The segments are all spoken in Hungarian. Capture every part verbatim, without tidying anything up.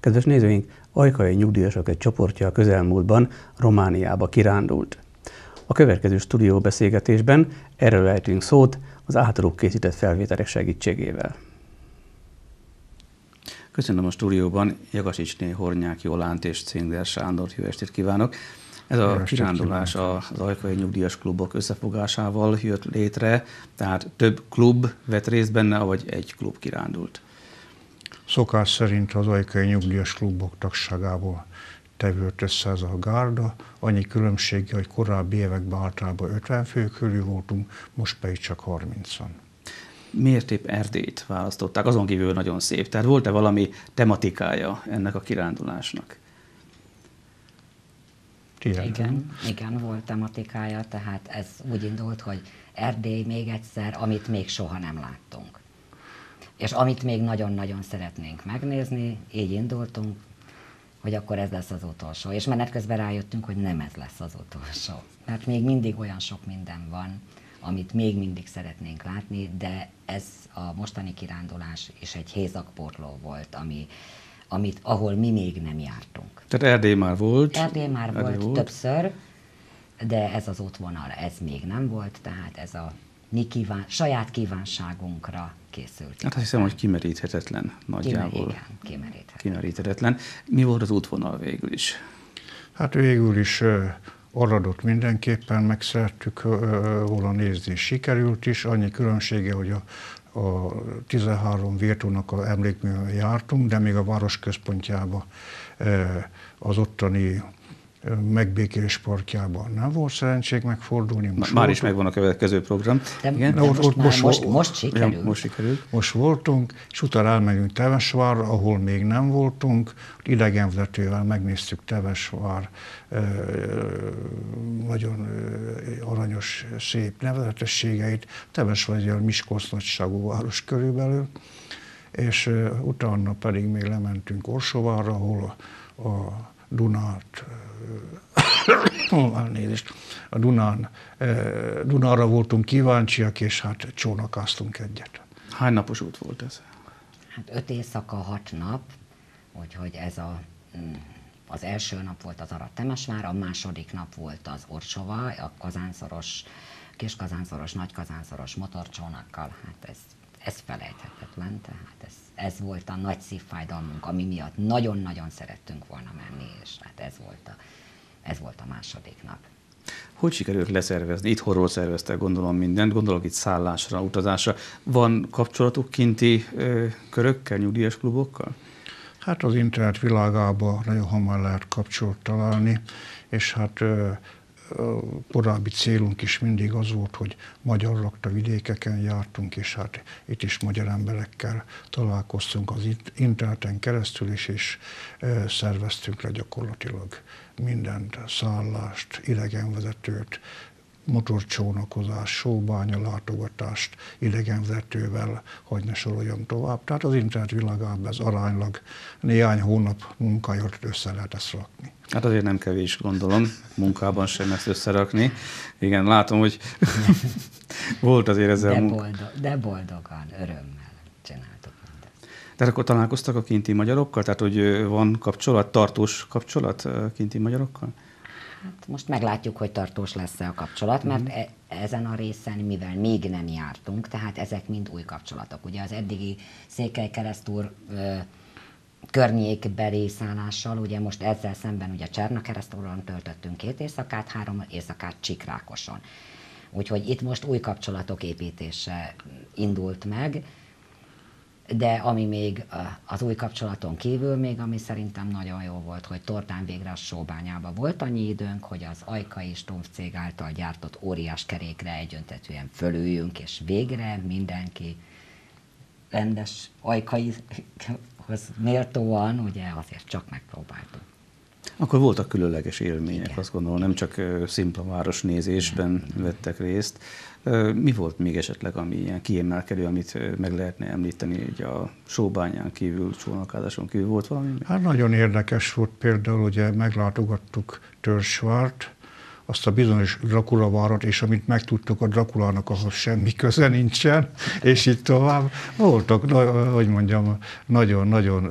Kedves nézőink, ajkai nyugdíjasok egy csoportja a közelmúltban Romániába kirándult. A következő stúdióbeszélgetésben erről ejtünk szót az általuk készített felvételek segítségével. Köszönöm a stúdióban Jagasicsné Hornyák Jolánt és Cingler Sándort, jó estét kívánok! Ez a kirándulás az ajkai nyugdíjas klubok összefogásával jött létre, tehát több klub vett részt benne, vagy egy klub kirándult? Szokás szerint az ajkai nyugdíjas klubok tagságából tevődött össze ez a gárda. Annyi különbsége, hogy korábbi években általában ötven fő körül voltunk, most pedig csak harmincan. Miért épp Erdélyt választották? Azon kívül nagyon szép. Tehát volt-e valami tematikája ennek a kirándulásnak? Igen, igen, volt tematikája, tehát ez úgy indult, hogy Erdély még egyszer, amit még soha nem láttunk. És amit még nagyon-nagyon szeretnénk megnézni, így indultunk, hogy akkor ez lesz az utolsó. És menet közben rájöttünk, hogy nem ez lesz az utolsó. Mert még mindig olyan sok minden van, amit még mindig szeretnénk látni, de ez a mostani kirándulás is egy hézagpótló volt, ami, amit, ahol mi még nem jártunk. Tehát Erdély már volt? Erdély már Erdély volt, volt többször, de ez az útvonal, ez még nem volt, tehát ez a mi kíván, saját kívánságunkra készült. Hát azt hiszem, hogy kimeríthetetlen nagyjából. Kimer, igen, kimeríthetetlen. kimeríthetetlen. Mi volt az útvonal végül is? Hát végül is Aradot mindenképpen meg szerettük volna nézni, sikerült is. Annyi különbsége, hogy a, a tizenhárom vértónak az emlékművel jártunk, de még a város központjában az ottani megbékélés parkjában nem volt szerencség megfordulni. Most már volt, is megvan a következő program. De, igen? De most, most, most, most, most, sikerült. Ja, most sikerült. Most voltunk, és utána elmegyünk Tevesvárra, ahol még nem voltunk. Idegenvezetővel megnéztük Tevesvár nagyon aranyos, szép nevezetességeit. Tevesvár egy olyan Miskolc nagyságú város körülbelül, és utána pedig még lementünk Orsovárra, ahol a, a Dunát, elnézést, a Dunán, Dunára voltunk kíváncsiak, és hát csónakáztunk egyet. Hány napos út volt ez? Hát öt éjszaka, hat nap, úgyhogy ez a, az első nap volt az Arad-Temesvár, a második nap volt az Orsova, a kazánszoros, kiskazánszoros, nagykazánszoros motorcsónakkal, hát ez, ez felejthetetlen, tehát ez, ez volt a nagy szívfájdalmunk, ami miatt nagyon-nagyon szerettünk volna menni, és hát ez volt a, ez volt a második nap. Hogy sikerült leszervezni? Itthonról szerveztek, gondolom mindent, gondolok itt szállásra, utazásra. Van kapcsolatuk kinti ö, körökkel, nyugdíjas klubokkal? Hát az internet világában nagyon hamar lehet kapcsolat találni, és hát ö, a korábbi célunk is mindig az volt, hogy magyar lakta vidékeken jártunk, és hát itt is magyar emberekkel találkoztunk az interneten keresztül is, és szerveztünk le gyakorlatilag mindent, szállást, idegenvezetőt, motorcsónakozás, sóbánya látogatást idegenvezetővel, hogy ne soroljam tovább. Tehát az internet világában ez aránylag néhány hónap munkáját össze lehet ezt rakni. Hát azért nem kevés, gondolom, munkában sem ezt összerakni. Igen, látom, hogy volt azért ezzel de, munka. boldog, de boldogan, örömmel csináltuk mindezt. Tehát akkor találkoztak a kinti magyarokkal? Tehát, hogy van kapcsolat, tartós kapcsolat kinti magyarokkal? Hát most meglátjuk, hogy tartós lesz-e a kapcsolat, mert e- ezen a részen, mivel még nem jártunk, tehát ezek mind új kapcsolatok. Ugye az eddigi Székelykeresztúr ö, környékbeli szállással, ugye most ezzel szemben ugye Csernakeresztúron töltöttünk két éjszakát, három éjszakát Csíkrákoson. Úgyhogy itt most új kapcsolatok építése indult meg, de ami még az új kapcsolaton kívül még, ami szerintem nagyon jó volt, hogy Tordán végre a Sóbányában volt annyi időnk, hogy az Ajkai Stumpf cég által gyártott óriás kerékre egyöntetően fölüljünk, és végre mindenki rendes Ajkaihoz méltóan, ugye azért csak megpróbáltunk. Akkor voltak különleges élmények, igen, azt gondolom, nem csak szimpla városnézésben vettek részt. Mi volt még esetleg, ami ilyen kiemelkedő, amit meg lehetne említeni, hogy a Sóbányán kívül, csónakázáson kívül volt valami? Hát nagyon érdekes volt például, ugye meglátogattuk Törzsvárt, azt a bizonyos Dracula várat, és amit megtudtuk a Draculának, ahhoz semmi köze nincsen, és így tovább. Voltak, hogy mondjam, nagyon-nagyon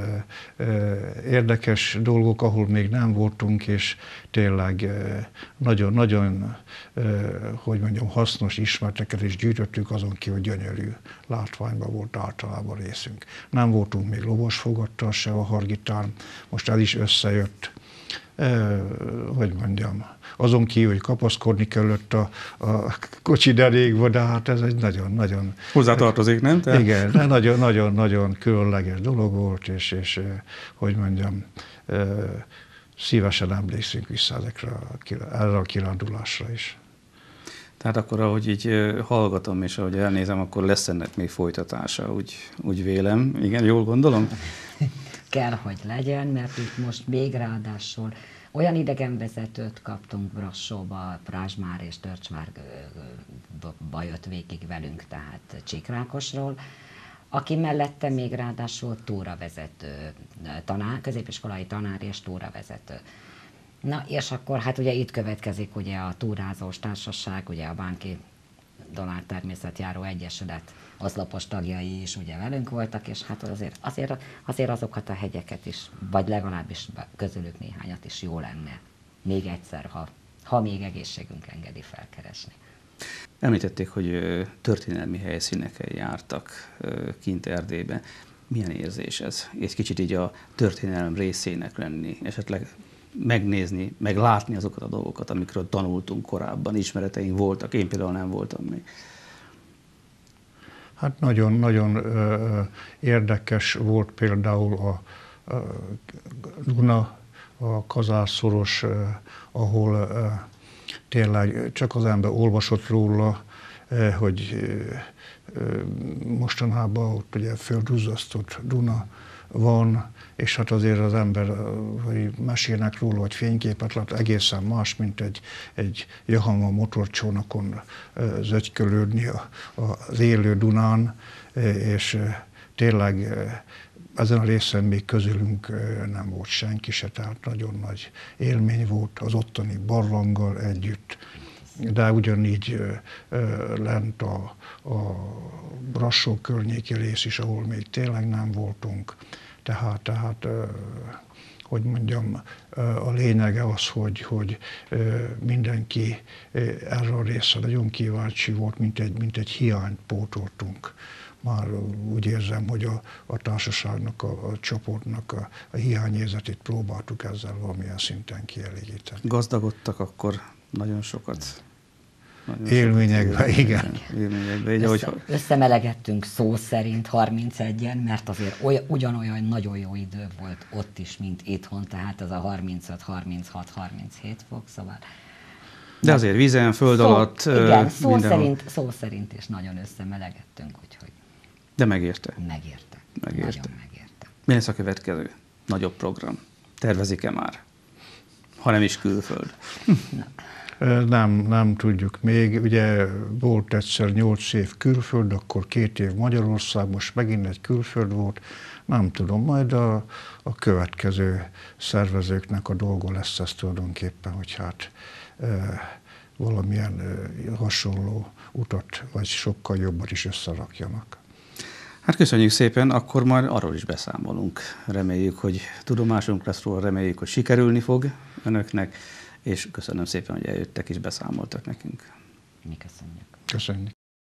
érdekes dolgok, ahol még nem voltunk, és tényleg nagyon-nagyon, hogy mondjam, hasznos ismereteket is gyűjtöttük, azon kívül gyönyörű látványban volt általában részünk. Nem voltunk még lovasfogattal se a Hargitán, most el is összejött. Eh, hogy mondjam, azon kívül, hogy kapaszkodni kellett a, a kocsi derékba, de hát ez egy nagyon-nagyon... Hozzátartozik, nem? Te? Igen, de nagyon-nagyon különleges dolog volt, és, és hogy mondjam, eh, szívesen emlékszünk vissza ezekre a, erre a kirándulásra is. Tehát akkor, ahogy így hallgatom, és ahogy elnézem, akkor lesz ennek még folytatása, úgy, úgy vélem. Igen, jól gondolom? Kell, hogy legyen, mert itt most még ráadásul olyan idegenvezetőt kaptunk Brassóba, Pázsmár és Törcsvárba jött végig velünk, tehát Csíkrákosról, aki mellette még ráadásul túravezető, tanár, középiskolai tanár és túravezető. Na, és akkor hát ugye itt következik ugye a túrázós társaság, ugye a Bánki Donár Természetjáró Egyesület oszlopos tagjai is ugye velünk voltak, és hát azért, azért, azért azokat a hegyeket is, vagy legalábbis közülük néhányat is jó lenne még egyszer, ha, ha még egészségünk engedi felkeresni. Említették, hogy történelmi helyszíneken jártak kint Erdélyben. Milyen érzés ez? Egy kicsit így a történelem részének lenni, esetleg megnézni, meg látni azokat a dolgokat, amikről tanultunk korábban, ismereteink voltak, én például nem voltam még. Hát nagyon-nagyon érdekes volt például a, a Duna, a Kazár-szoros, ahol uh, tényleg csak az ember olvasott róla, uh, hogy uh, mostanában ott ugye földduzzasztott Duna van, és hát azért az ember, hogy mesélnek róla, hogy fényképet lát, egészen más, mint egy, egy Yamaha motorcsónakon zögykölődni az élő Dunán, és tényleg ezen a részen még közülünk nem volt senki se, tehát nagyon nagy élmény volt az ottani barlanggal együtt, de ugyanígy lent a, a Brassó környéki rész is, ahol még tényleg nem voltunk. Tehát, tehát hogy mondjam, a lényege az, hogy, hogy mindenki erre a részre nagyon kíváncsi volt, mint egy, mint egy hiányt pótoltunk. Már úgy érzem, hogy a, a társaságnak, a, a csoportnak a, a hiányérzetét próbáltuk ezzel valamilyen szinten kielégíteni. Gazdagodtak akkor nagyon sokat. Nagyon élményekben, sokat, igen. Élményekben, így, Össze, ahogy... Összemelegettünk szó szerint harmincegyen, mert azért olyan, ugyanolyan nagyon jó idő volt ott is, mint itthon, tehát az a harmincöt, harminchat, harminchét fok, szóval... De azért vízen, föld szó, alatt... Igen, szó minden... szerint, szó szerint is nagyon összemelegettünk, úgyhogy... De megérte. Megérte. Megérte. Nagyon megérte. Mi lesz a következő nagyobb program? Tervezik-e már? Ha nem is külföld. Na. Nem, nem tudjuk még. Ugye volt egyszer nyolc év külföld, akkor két év Magyarország, most megint egy külföld volt. Nem tudom, majd a, a következő szervezőknek a dolga lesz ez tulajdonképpen, hogy hát e, valamilyen e, hasonló utat, vagy sokkal jobban is összerakjanak. Hát köszönjük szépen, akkor majd arról is beszámolunk. Reméljük, hogy tudomásunk lesz róla, reméljük, hogy sikerülni fog önöknek, és köszönöm szépen, hogy eljöttek és beszámoltak nekünk. Mi köszönjük. Köszönjük.